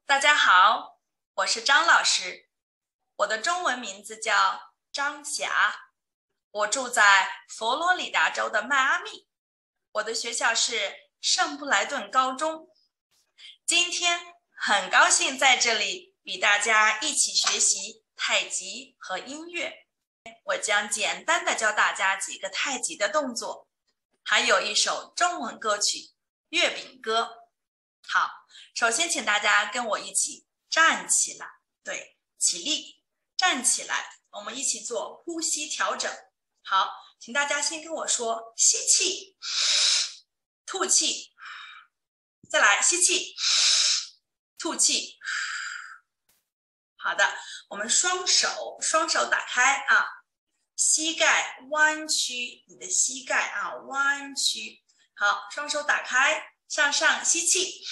大家好，我是张老师，我的中文名字叫张霞，我住在佛罗里达州的迈阿密，我的学校是圣布莱顿高中。今天很高兴在这里与大家一起学习太极和音乐，我将简单的教大家几个太极的动作，还有一首中文歌曲《月饼歌》。好，首先请大家跟我一起站起来，对，起立，站起来，我们一起做呼吸调整。好，请大家先跟我说吸气，吐气，再来吸气，吐气。好的，我们双手打开啊，膝盖弯曲，你的膝盖啊弯曲。好，双手打开。向上吸气，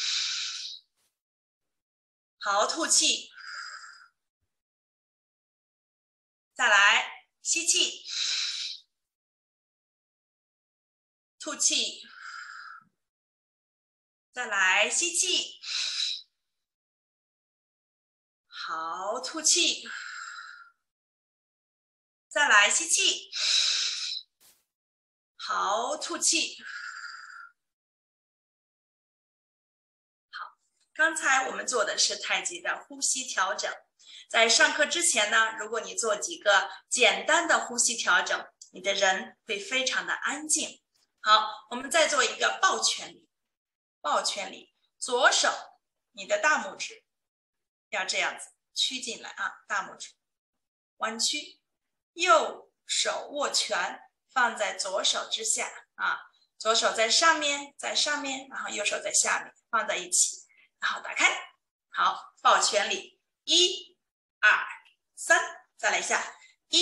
好，吐气，再来吸气，吐气，再来吸气，好，吐气，再来吸气，好，吐气。刚才我们做的是太极的呼吸调整，在上课之前呢，如果你做几个简单的呼吸调整，你的人会非常的安静。好，我们再做一个抱拳礼。抱拳礼，左手你的大拇指要这样子曲进来啊，大拇指弯曲，右手握拳放在左手之下啊，左手在上面，然后右手在下面放在一起。然后打开，好，抱拳礼，1、2、3，再来一下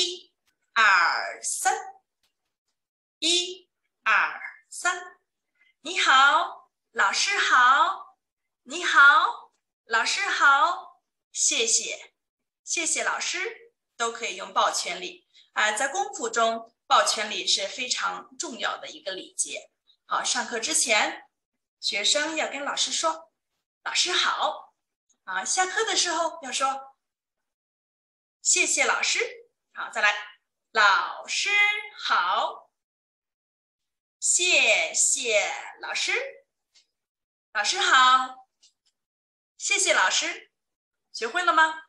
，1、2、3，1、2、3。你好，老师好，你好，老师好，谢谢，谢谢老师，都可以用抱拳礼啊。在功夫中，抱拳礼是非常重要的一个礼节。好，上课之前，学生要跟老师说。老师好啊！下课的时候要说谢谢老师。好，再来，老师好，谢谢老师，老师好，谢谢老师，学会了吗？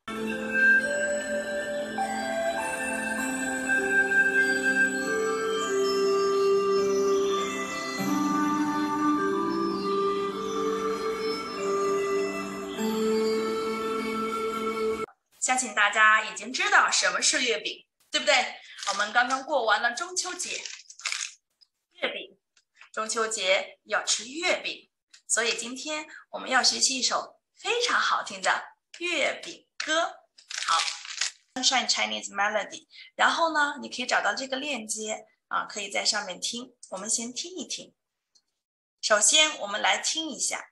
相信大家已经知道什么是月饼，对不对？我们刚刚过完了中秋节，月饼，中秋节要吃月饼，所以今天我们要学习一首非常好听的月饼歌。好 ，Sunshine Chinese Melody。然后呢，你可以找到这个链接啊，可以在上面听。我们先听一听。首先，我们来听一下。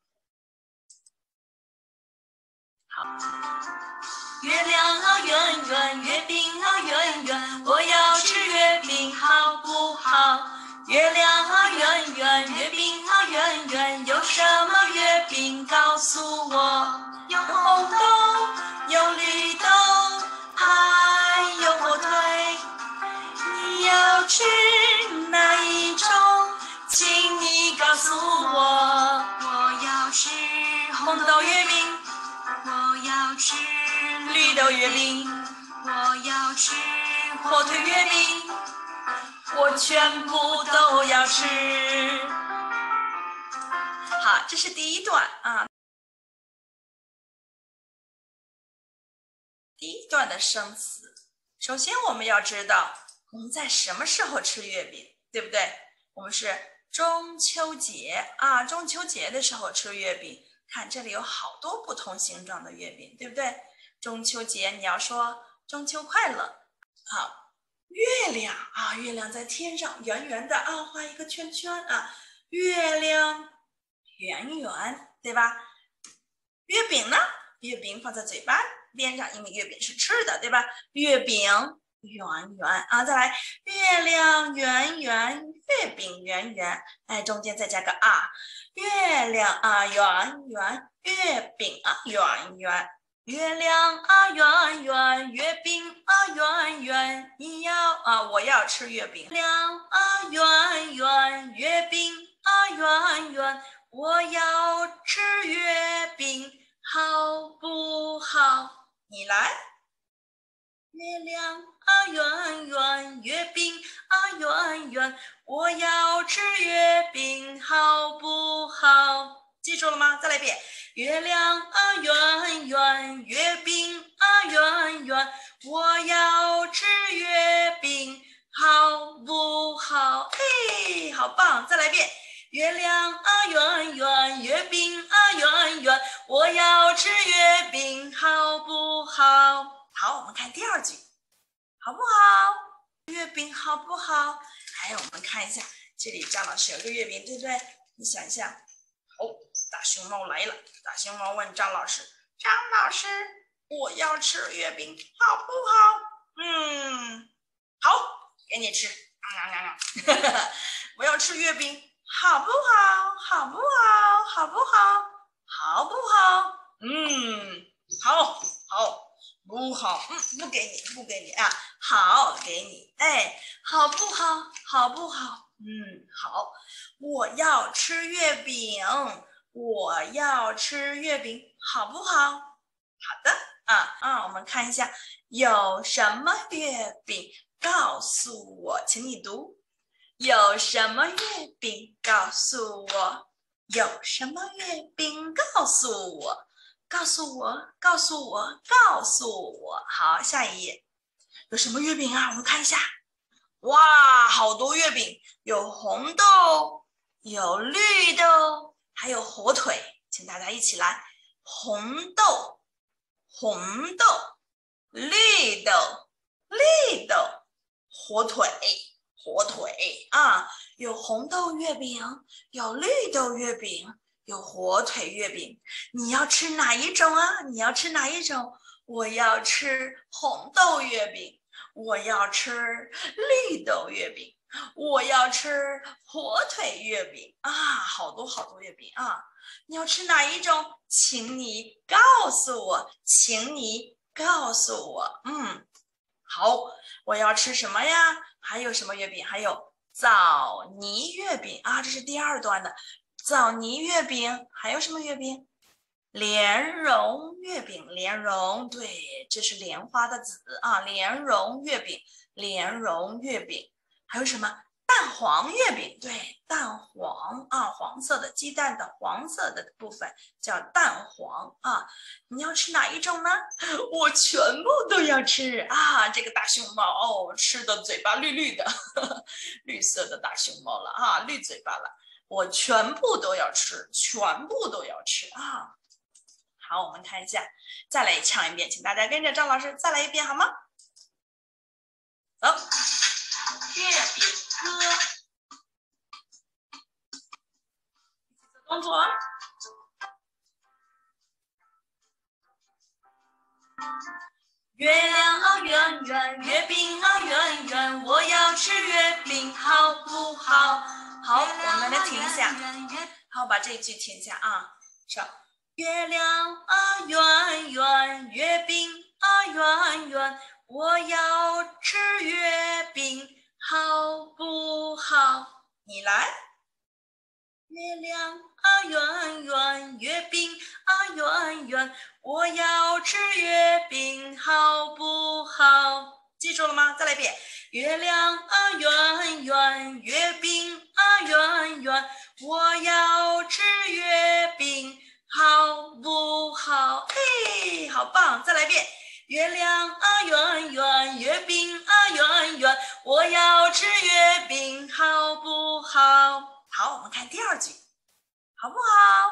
好。 月亮啊圆圆，月饼啊圆圆，我要吃月饼好不好？月亮啊圆圆，月饼啊圆圆，有什么月饼告诉我？有红豆，有绿豆，还有火腿。你要吃哪一种？请你告诉我。我要吃红豆月饼，我要吃绿豆月饼，我要吃火腿月饼，我全部都要吃。 好，这是第一段啊。第一段的生词，首先我们要知道我们在什么时候吃月饼，对不对？我们是中秋节啊，中秋节的时候吃月饼。看这里有好多不同形状的月饼，对不对？中秋节你要说中秋快乐。好，月亮啊，月亮在天上圆圆的啊，画一个圈圈啊，月亮圆圆，对吧？月饼呢？月饼放在嘴巴边上，因为月饼是吃的，对吧？月饼圆圆啊，再来，月亮圆圆，月饼圆圆，哎，中间再加个啊，月亮啊圆圆， 月饼啊圆圆， 月亮啊圆圆，月饼啊圆圆， 我要吃月饼。 月亮啊圆圆，月饼啊圆圆，我要吃月饼，好不好？ 你来。 月亮啊圆圆，月饼啊圆圆，我要吃月饼，好不好？ 记住了吗？再来一遍。 月亮啊圆圆，月饼啊圆圆，我要吃月饼，好不好？ 嘿，好棒！再来一遍。 月亮啊圆圆，月饼啊圆圆，我要吃月饼，好不好？ 好，我们看第二句，好不好？月饼好不好？哎，我们看一下，这里张老师有个月饼，对不对？你想一下。大熊猫来了，大熊猫问张老师：“张老师，我要吃月饼，好不好？”好，给你吃。我要吃月饼，好不好？好不好？好不好？好不好？好，不好，不给你，不给你啊，好，给你，哎，好不好？好不好？好，我要吃月饼，我要吃月饼，好不好？好的，我们看一下有什么月饼，告诉我，请你读，有什么月饼，告诉我，有什么月饼，告诉我。告诉我，告诉我，告诉我。好，下一页，有什么月饼啊？我们看一下。哇，好多月饼，有红豆，有绿豆，还有火腿。请大家一起来，红豆，红豆，绿豆，绿豆，火腿，火腿啊！有红豆月饼，有绿豆月饼。有火腿月饼，你要吃哪一种啊？你要吃哪一种？我要吃红豆月饼，我要吃绿豆月饼，我要吃火腿月饼啊！好多好多月饼啊！你要吃哪一种？请你告诉我，请你告诉我。好，我要吃什么呀？还有什么月饼？还有枣泥月饼啊，这是第二段的。枣泥月饼，还有什么月饼？莲蓉月饼，莲蓉，对，这是莲花的籽啊，莲蓉月饼，莲蓉月饼，还有什么？蛋黄月饼，对，蛋黄啊，黄色的鸡蛋的黄色的部分叫蛋黄啊。你要吃哪一种呢？我全部都要吃啊！这个大熊猫吃的嘴巴绿绿的，绿色的大熊猫了啊，绿嘴巴了。我全部都要吃，全部都要吃啊！好，我们看一下，再来唱一遍，请大家跟着张老师再来一遍好吗？走， 月饼歌， 动作。 月亮啊圆圆，月饼啊圆圆，我要吃月饼，好不好？ 好，我们来停一下。好，把这一句停一下啊。上。 月亮啊圆圆，月饼啊圆圆，我要吃月饼，好不好？ 你来。 月亮啊圆圆，月饼啊圆圆，我要吃月饼，好不好？ 记住了吗？再来一遍。 月亮啊圆圆，月饼啊圆圆，我要吃月饼，好不好？ 嘿，好棒！再来一遍。 月亮啊圆圆，月饼啊圆圆，我要吃月饼，好不好？ 好，我们看第二句，好不好？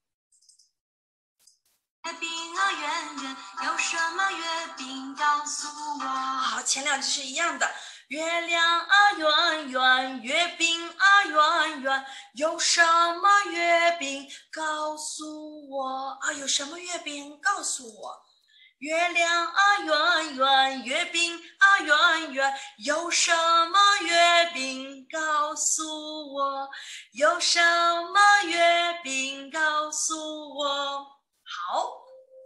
月饼啊圆圆，有什么月饼告诉我？ 好，前两句是一样的。 月亮啊圆圆，月饼啊圆圆，有什么月饼告诉我？ 有什么月饼告诉我？ 月亮啊圆圆，月饼啊圆圆，有什么月饼告诉我？有什么月饼告诉我？ 好，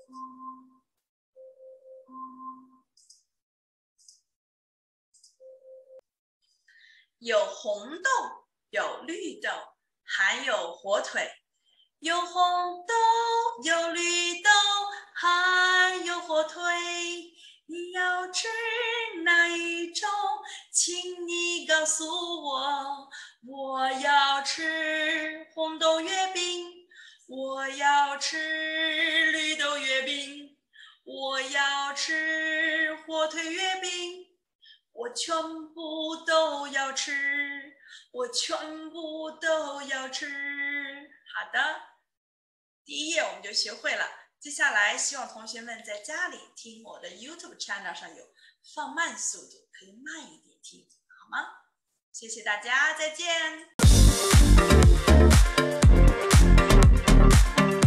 有红豆，有绿豆，还有火腿。有红豆，有绿豆，还有火腿。你要吃哪一种？请你告诉我。我要吃红豆月饼，我要吃绿豆月饼，我要吃火腿月饼，我全部都要吃，我全部都要吃。好的，第一页我们就学会了。接下来希望同学们在家里听我的 YouTube channel 上有放慢速度，可以慢一点听，好吗？谢谢大家，再见。